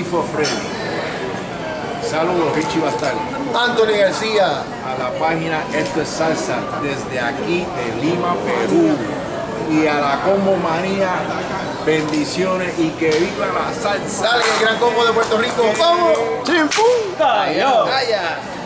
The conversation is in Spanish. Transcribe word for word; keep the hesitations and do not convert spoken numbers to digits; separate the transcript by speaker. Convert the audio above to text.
Speaker 1: Grifo Freddy. Saludos, Richie Bastal.
Speaker 2: Anthony García.
Speaker 1: A la página Esto es Salsa, desde aquí de Lima, Perú. Y a la Combo Manía, bendiciones y que viva la salsa.
Speaker 2: Dale, el gran combo de Puerto Rico. ¡Vamos!
Speaker 3: ¡Chimpum! ¡Callao!
Speaker 2: ¡Calla!